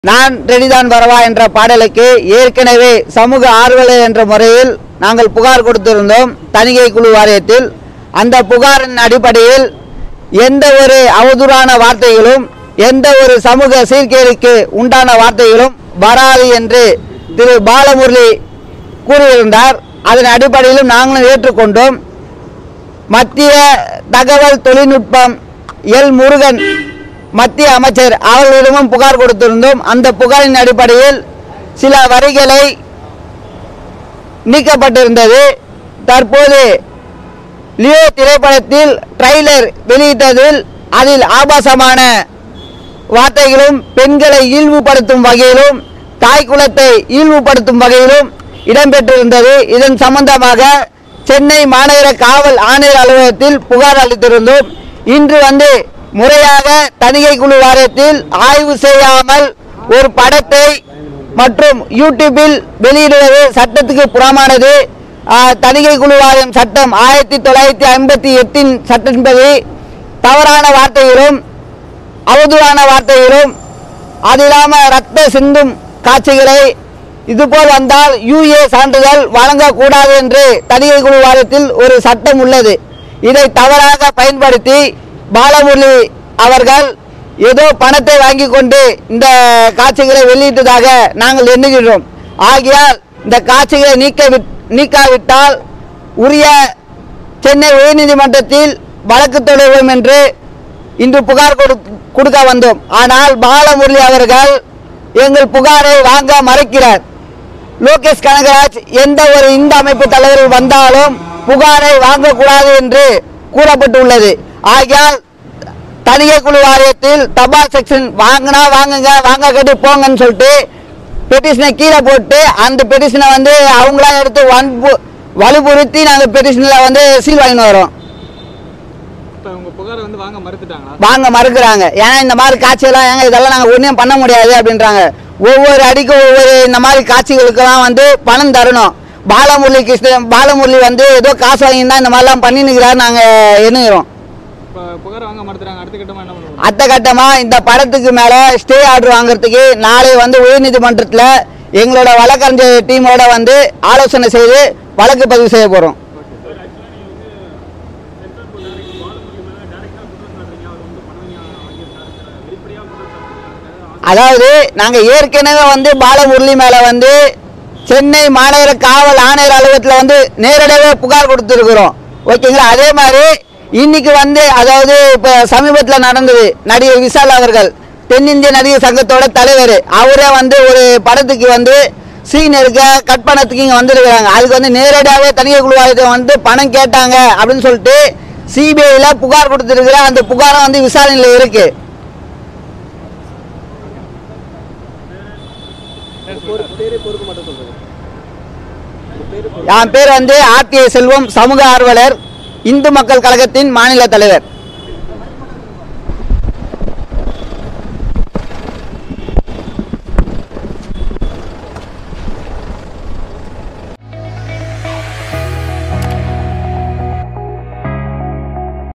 நான் ரெடிதான் வரவா என்ற பாடலுக்கு ஏற்கனவே சமூக ஆர்வலர் என்ற முறையில் நாங்கள் புகார் கொடுத்திருந்தோம் தணிக்கை குழு வாரியத்தில். அந்த புகாரின் அடிப்படையில் எந்த ஒரு அவதூறான வார்த்தைகளும் எந்த ஒரு சமூக சீர்கேடுக்கு உண்டான வார்த்தைகளும் வராது என்று திரு பாலமுரளி கூறியிருந்தார். அதன் அடிப்படையிலும் நாங்களும் ஏற்றுக்கொண்டோம். மத்திய தகவல் தொழில்நுட்பம் எல் முருகன் மத்திய அமைச்சர் அவர்களிடமும் புகார் கொடுத்திருந்தோம். அந்த புகாரின் அடிப்படையில் சில வரிகளை நீக்கப்பட்டிருந்தது. தற்போது லியோ திரைப்படத்தில் ட்ரைலர் வெளியிட்டதில் அதில் ஆபாசமான வார்த்தைகளும் பெண்களை இழிவுபடுத்தும் வகையிலும் தாய் குலத்தை இழிவுபடுத்தும் வகையிலும் இடம்பெற்றிருந்தது. இதன் சம்பந்தமாக சென்னை மாநகர காவல் ஆணையர் அலுவலகத்தில் புகார் அளித்திருந்தோம். இன்று முறையாக தணிக்கை குழு வாரியத்தில் ஆய்வு செய்யாமல் ஒரு படத்தை மற்றும் யூடியூபில் வெளியிடுவது சட்டத்துக்கு புறமானது. தணிக்கை குழு வாரியம் சட்டம் 1958 சட்டத்தின்படி தவறான வார்த்தைகளும் அவதூறான வார்த்தைகளும் அது இல்லாமல் ரத்த சிந்தும் காட்சிகளை இதுபோல் வந்தால் யூஏ சான்றிதழ் வழங்கக்கூடாது என்று தணிக்கை குழு வாரியத்தில் ஒரு சட்டம் உள்ளது. இதை தவறாக பயன்படுத்தி பாலமுரளி அவர்கள் ஏதோ பணத்தை வாங்கி கொண்டு இந்த காட்சிகளை வெளியிட்டதாக நாங்கள் எண்ணுகிறோம். ஆகையால் இந்த காட்சிகளை நீக்காவிட்டால் உரிய சென்னை உயர்நீதிமன்றத்தில் வழக்கு தொடர்வோம் என்று இன்று புகார் கொடுக்க வந்தோம். ஆனால் பாலமுரளி அவர்கள் எங்கள் புகாரை வாங்க மறுக்கிறார். லோகேஷ் கனகராஜ் எந்த ஒரு இந்து அமைப்பு தலைவர்கள் வந்தாலும் புகாரை வாங்கக்கூடாது என்று கூறப்பட்டுள்ளது. ஆகையால் தணிக்கை குழு வாரியத்தில் தபால் செக்ஷன் வாங்கினா வாங்குங்க, வாங்க கட்டி போங்கன்னு சொல்லிட்டு பெட்டிஷனை கீழே போட்டு அந்த பெட்டிஷனை அவங்களா எடுத்து வலுபுறுத்தி நாங்கள் பெட்டிஷனில் சீல் வாங்கின்னு வரோம். வாங்க மறுக்கிறாங்க. ஏன்னா இந்த மாதிரி காட்சியெல்லாம் இதெல்லாம் நாங்கள் ஒன்றும் பண்ண முடியாது அப்படின்றாங்க. ஒவ்வொரு அடிக்கும் ஒவ்வொரு இந்த மாதிரி காட்சிகளுக்கெல்லாம் பணம் தரணும். பாலமுரளி ஏதோ காசு வாங்கினா இந்த மாதிரிலாம் பண்ணினுக்கிறார் நாங்கள் எண்ணுகிறோம். அடுத்த கட்டமா இந்த படத்துக்கு மேல ஸ்டே ஆர்டர் வாங்குறதுக்கு நாளை உயர்நீதிமன்றத்தில் எங்களோட வழக்கறிஞர் டீமோட ஆலோசனை செய்து வழக்கு பதிவு செய்ய போறோம். அதாவது நாங்க ஏற்கனவே பாலமுரளி மேல சென்னை மாநகர காவல் ஆணையர் அலுவலகத்தில் நேரடியாக புகார் கொடுத்திருக்கிறோம். ஓகேங்களா. அதே மாதிரி இன்னைக்கு அதாவது இப்ப சமீபத்தில் நடந்தது நடிகர் விஷால் அவர்கள் தென்னிந்திய நடிகர் சங்கத்தோட தலைவர் அவரே ஒரு படத்துக்கு சீன் எடுக்க கட் பண்ணத்துக்கு இங்க வந்திருக்கிறாங்க. அதுக்கு நேரடியாகவே தணிக்கை குழு வாரியத்தை பணம் கேட்டாங்க அப்படின்னு சொல்லிட்டு சிபிஐல புகார் கொடுத்திருக்கிற அந்த புகாரம் விசாரணையில் இருக்கு. என் பேர் ஆர்டிஐ செல்வம், சமூக ஆர்வலர், இந்து மக்கள் கழகத்தின் மாநில தலைவர்.